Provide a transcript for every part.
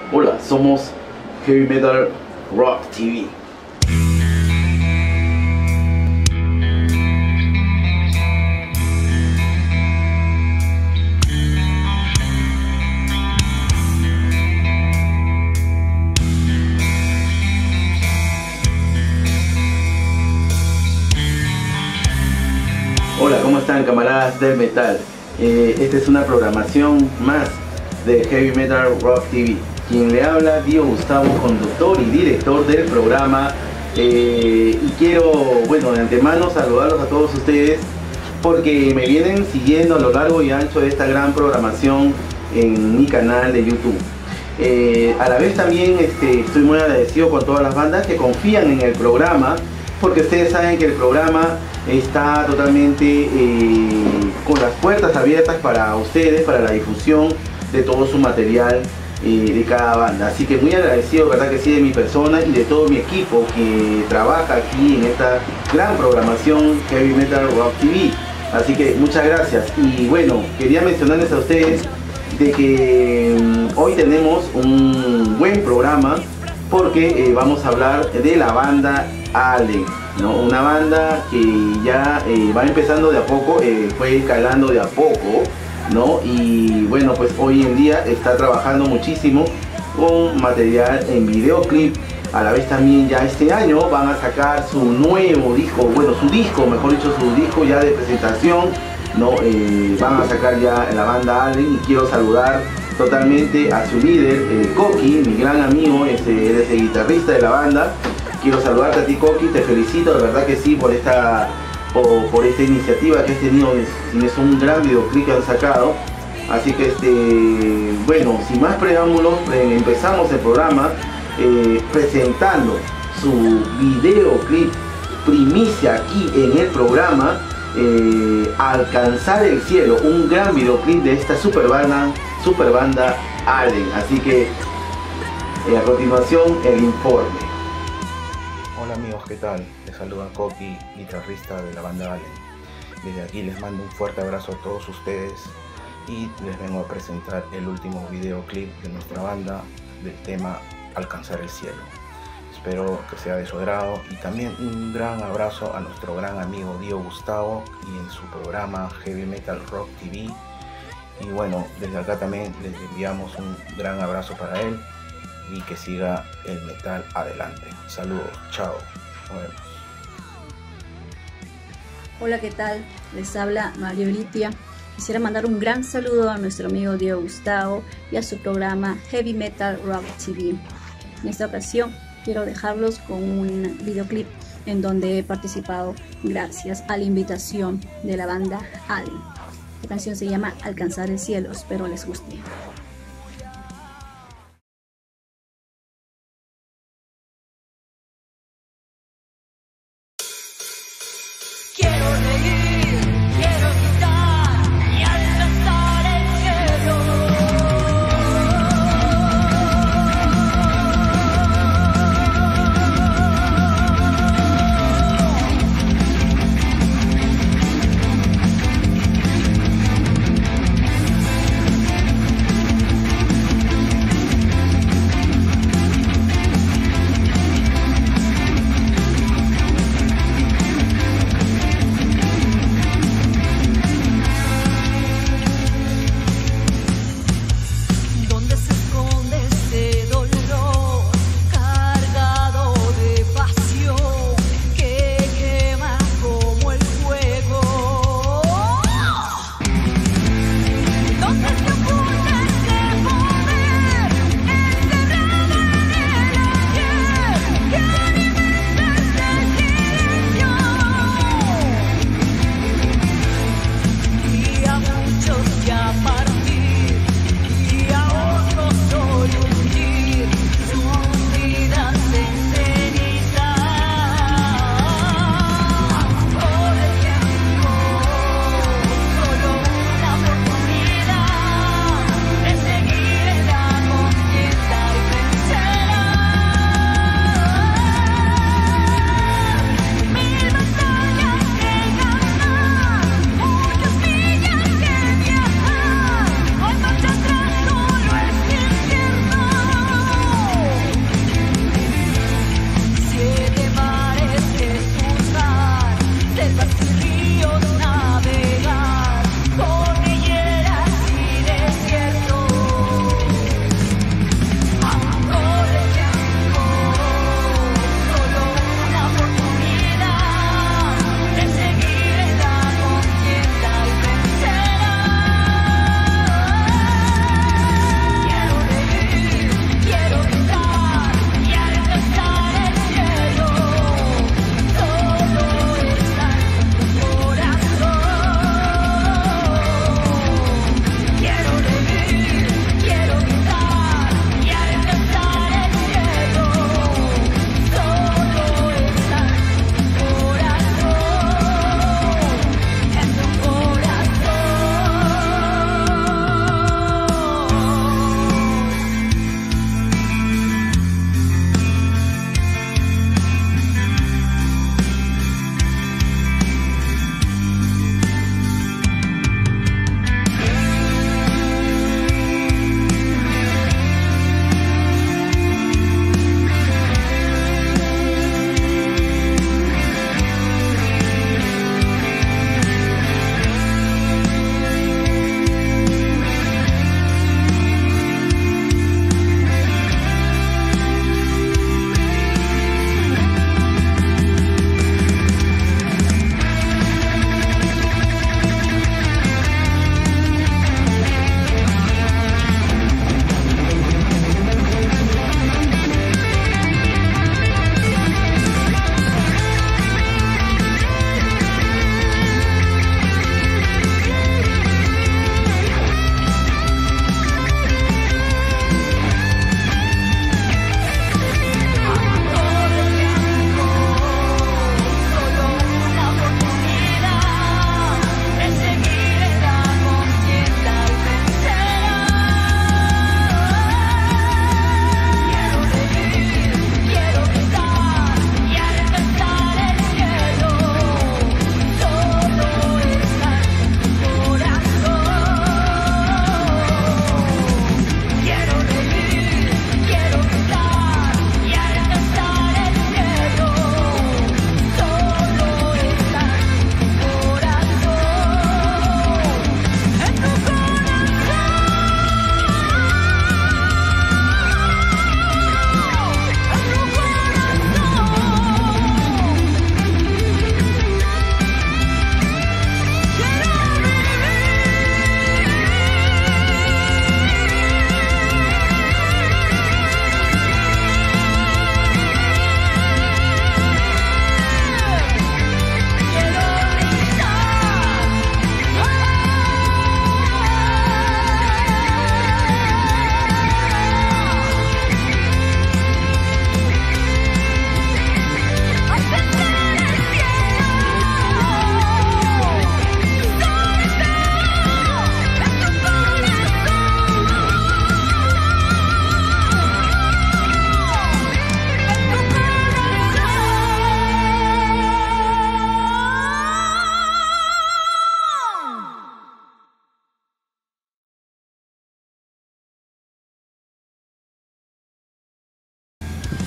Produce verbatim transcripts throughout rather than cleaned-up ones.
Hola, somos Heavy Metal Rock T V. Hola, ¿cómo están, camaradas del metal? Eh, esta es una programación más de Heavy Metal Rock T V. Quien le habla, Dio Gustavo, conductor y director del programa. Eh, y quiero, bueno, de antemano saludarlos a todos ustedes porque me vienen siguiendo a lo largo y ancho de esta gran programación en mi canal de YouTube. Eh, a la vez también este, estoy muy agradecido con todas las bandas que confían en el programa, porque ustedes saben que el programa está totalmente eh, con las puertas abiertas para ustedes, para la difusión de todo su material eh, de cada banda. Así que muy agradecido, verdad que sí, de mi persona y de todo mi equipo que trabaja aquí en esta gran programación Heavy Metal Rock T V. Así que muchas gracias. Y bueno, quería mencionarles a ustedes de que um, hoy tenemos un buen programa porque eh, vamos a hablar de la banda Allen, ¿no? Una banda que ya eh, va empezando de a poco, eh, fue escalando de a poco, ¿no? Y bueno, pues hoy en día está trabajando muchísimo con material en videoclip. A la vez también ya este año van a sacar su nuevo disco, bueno, su disco, mejor dicho, su disco ya de presentación, ¿no? Eh, van a sacar ya la banda Allen, y quiero saludar totalmente a su líder, eh, Coqui, mi gran amigo, este, él es el guitarrista de la banda. Quiero saludarte a ti, Coqui, te felicito, de verdad que sí, por esta, por, por esta iniciativa que has tenido. Es, es un gran videoclip que han sacado. Así que, este, bueno, sin más preámbulos, eh, empezamos el programa eh, presentando su videoclip primicia aquí en el programa, eh, Alcanzar el Cielo, un gran videoclip de esta super banda, super banda Allen. Así que, eh, a continuación, el informe. Hola amigos, ¿qué tal? Les saluda Coqui, guitarrista de la banda Allen. Desde aquí les mando un fuerte abrazo a todos ustedes y les vengo a presentar el último videoclip de nuestra banda del tema Alcanzar el Cielo. Espero que sea de su agrado, y también un gran abrazo a nuestro gran amigo Dio Gustavo y en su programa Heavy Metal Rock T V. Y bueno, desde acá también les enviamos un gran abrazo para él y que siga el metal adelante. Saludos, chao, nos vemos. Hola, ¿qué tal? Les habla Mario Litia. Quisiera mandar un gran saludo a nuestro amigo Diego Gustavo y a su programa Heavy Metal Rock T V. En esta ocasión quiero dejarlos con un videoclip en donde he participado gracias a la invitación de la banda Allen. La canción se llama Alcanzar el Cielo, espero les guste. Quiero reír, quiero gritar y alcanzar el cielo.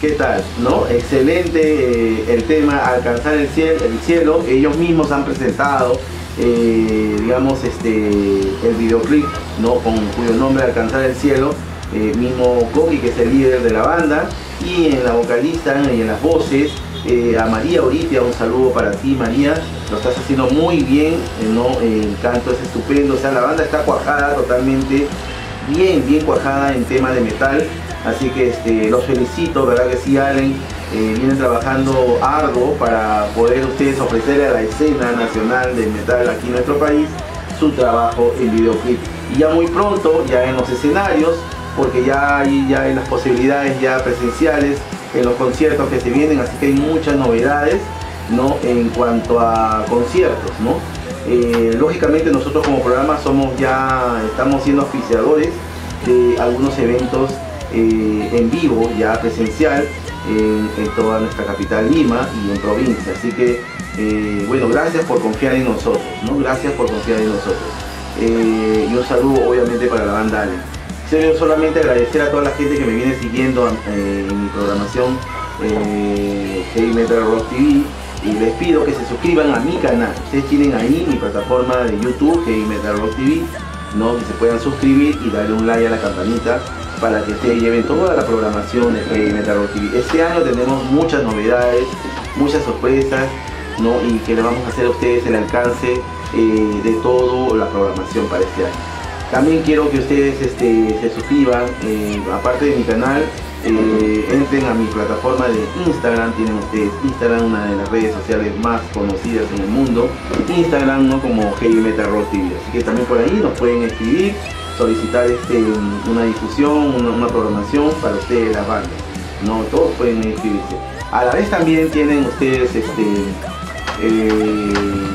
¿Qué tal? ¿No? Excelente eh, el tema Alcanzar el cielo, el cielo. Ellos mismos han presentado, eh, digamos, este, el videoclip, ¿no? Con cuyo nombre Alcanzar el cielo. Eh, mismo Coqui, que es el líder de la banda, y en la vocalista y en las voces, eh, a María Oritia. Un saludo para ti, María. Lo estás haciendo muy bien, eh, ¿no? El canto es estupendo. O sea, la banda está cuajada totalmente, bien, bien cuajada en tema de metal. Así que este, los felicito, verdad que sí, Allen. Eh, vienen trabajando arduo para poder ustedes ofrecerle a la escena nacional del metal aquí en nuestro país su trabajo en videoclip. Y ya muy pronto, ya en los escenarios, porque ya hay, ya hay las posibilidades ya presenciales en los conciertos que se vienen, así que hay muchas novedades, ¿no? En cuanto a conciertos, ¿no? Eh, lógicamente nosotros como programa somos ya, estamos siendo auspiciadores de algunos eventos Eh, en vivo, ya presencial, en, en toda nuestra capital Lima y en provincia. Así que eh, bueno, gracias por confiar en nosotros, ¿no? Gracias por confiar en nosotros. Eh, y un saludo obviamente para la banda Allen. Quiero solamente agradecer a toda la gente que me viene siguiendo eh, en mi programación eh, Heavy Metal Rock T V, y les pido que se suscriban a mi canal. Ustedes tienen ahí mi plataforma de YouTube, Heavy Metal Rock T V, ¿no? Que se puedan suscribir y darle un like a la campanita para que ustedes lleven toda la programación de Heavy Metal Rock T V. Este año tenemos muchas novedades, muchas sorpresas, ¿no? Y que le vamos a hacer a ustedes el alcance eh, de toda la programación para este año. También quiero que ustedes este, se suscriban, eh, aparte de mi canal, eh, entren a mi plataforma de Instagram. Tienen ustedes Instagram, una de las redes sociales más conocidas en el mundo. Instagram, ¿no? Como Heavy Metal Rock T V. Así que también por ahí nos pueden escribir, solicitar este, una difusión, una, una programación para ustedes, las bandas, ¿no? Todos pueden inscribirse. A la vez también tienen ustedes este, eh,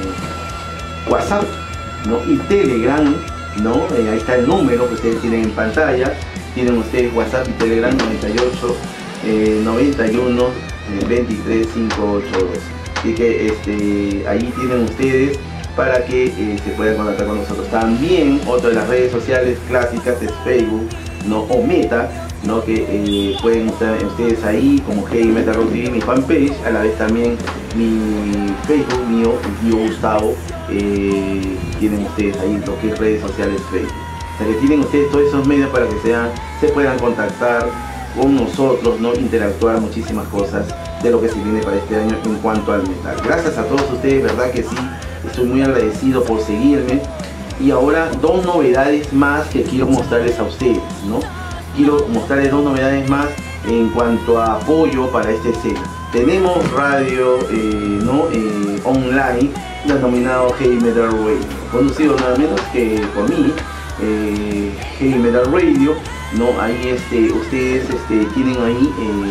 WhatsApp, ¿no? Y Telegram, ¿no? Eh, ahí está el número que ustedes tienen en pantalla. Tienen ustedes WhatsApp y Telegram noventa y ocho, noventa y uno, veintitrés, quinientos ochenta y dos. Así que este, ahí tienen ustedes para que eh, se puedan contactar con nosotros. También otra de las redes sociales clásicas es Facebook, ¿no? O Meta, ¿no? Que eh, pueden estar ustedes ahí como Heavy Metal Rock T V, mi fanpage. A la vez también mi Facebook mío, Dio Gustavo, eh, tienen ustedes ahí lo que es redes sociales Facebook. O sea que tienen ustedes todos esos medios para que sean, se puedan contactar con nosotros, ¿no? Interactuar muchísimas cosas de lo que se viene para este año en cuanto al metal. Gracias a todos ustedes, verdad que sí. Estoy muy agradecido por seguirme. Y ahora dos novedades más que quiero mostrarles a ustedes, ¿no? Quiero mostrarles dos novedades más en cuanto a apoyo para esta escena. Tenemos radio eh, ¿no? eh, online, denominado Heavy Metal Radio, conducido nada menos que por mí, eh, Heavy Metal Radio, ¿no? Ahí este, ustedes este, tienen ahí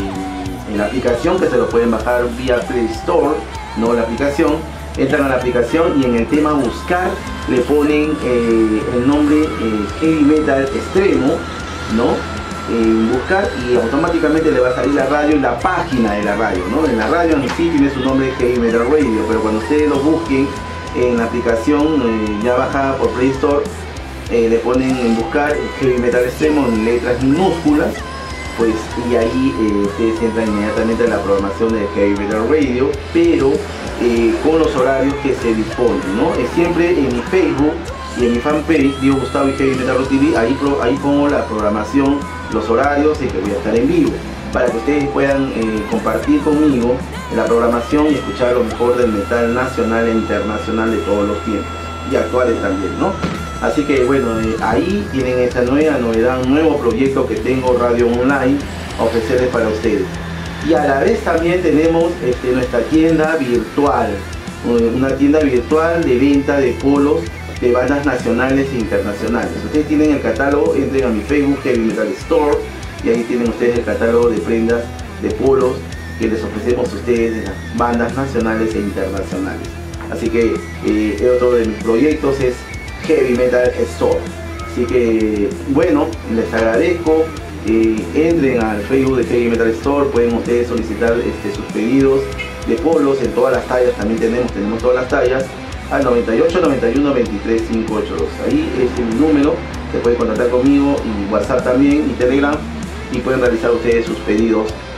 eh, en la aplicación, que se lo pueden bajar vía Play Store, ¿no? La aplicación. Entran a la aplicación y en el tema buscar le ponen eh, el nombre eh, Heavy Metal Extremo, ¿no? En buscar, y automáticamente le va a salir la radio y la página de la radio, ¿no? En la radio en sí tiene su nombre Heavy Metal Radio, pero cuando ustedes lo busquen en la aplicación eh, ya bajada por Play Store, eh, le ponen en buscar Heavy Metal Extremo en letras minúsculas, pues, y ahí eh, ustedes entran inmediatamente a la programación de Heavy Metal Radio, pero eh, con los horarios que se disponen, ¿no? Es siempre en mi Facebook y en mi fanpage, Dio Gustavo y Heavy Metal Rock T V. Ahí, ahí pongo la programación, los horarios y que voy a estar en vivo, para que ustedes puedan eh, compartir conmigo la programación y escuchar lo mejor del metal nacional e internacional de todos los tiempos, y actuales también, ¿no? Así que bueno, eh, ahí tienen esta nueva novedad, un nuevo proyecto que tengo, radio online, a ofrecerles para ustedes. Y a la vez también tenemos este, nuestra tienda virtual, una tienda virtual de venta de polos de bandas nacionales e internacionales. Ustedes tienen el catálogo, entren a mi Facebook Heavy Metal Store, y ahí tienen ustedes el catálogo de prendas de polos que les ofrecemos a ustedes de las bandas nacionales e internacionales. Así que eh, otro de mis proyectos es Heavy Metal Store. Así que bueno, les agradezco. Eh, entren al Facebook de Heavy Metal Store, pueden ustedes solicitar este, sus pedidos de polos en todas las tallas. También tenemos, tenemos todas las tallas al noventa y ocho, noventa y uno, veintitrés, quinientos ochenta y dos. Ahí es mi número, se pueden contactar conmigo, y WhatsApp también, y Telegram, y pueden realizar ustedes sus pedidos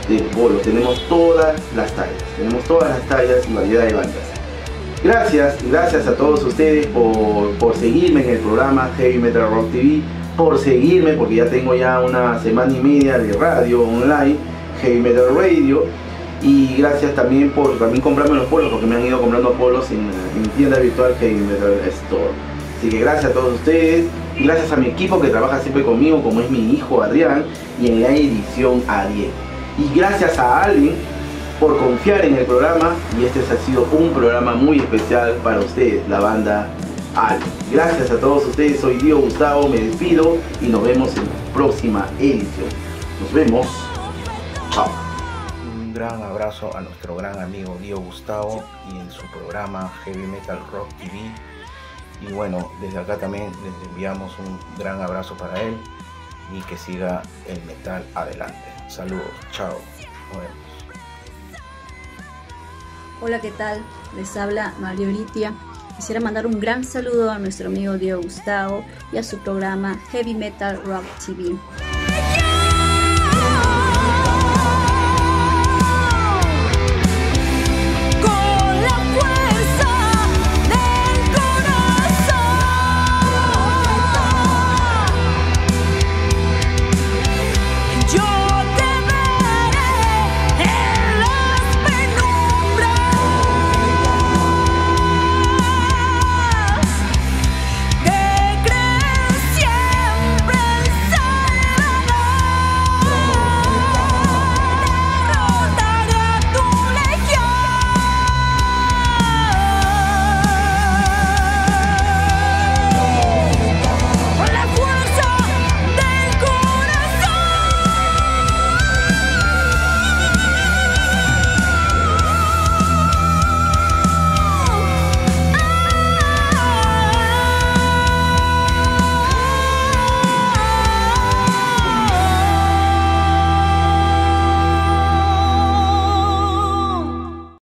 de polos. Tenemos todas las tallas, tenemos todas las tallas y variedad de bandas. Gracias, gracias a todos ustedes por, por seguirme en el programa Heavy Metal Rock T V, por seguirme porque ya tengo ya una semana y media de radio online, Heavy Metal Radio, y gracias también por también comprarme los polos, porque me han ido comprando polos en, en mi tienda virtual Heavy Metal Store. Así que gracias a todos ustedes, y gracias a mi equipo que trabaja siempre conmigo, como es mi hijo Adrián, y en la edición Ariel. Y gracias a Alvin por confiar en el programa, y este ha sido un programa muy especial para ustedes, la banda Alvin. Gracias a todos ustedes, soy Dio Gustavo, me despido y nos vemos en la próxima edición. Nos vemos. Chao. Un gran abrazo a nuestro gran amigo Dio Gustavo y en su programa Heavy Metal Rock T V. Y bueno, desde acá también les enviamos un gran abrazo para él y que siga el metal adelante. Saludos, chao, nos vemos. Hola, ¿qué tal? Les habla Marioblitia. Quisiera mandar un gran saludo a nuestro amigo Dio Gustavo y a su programa Heavy Metal Rock T V.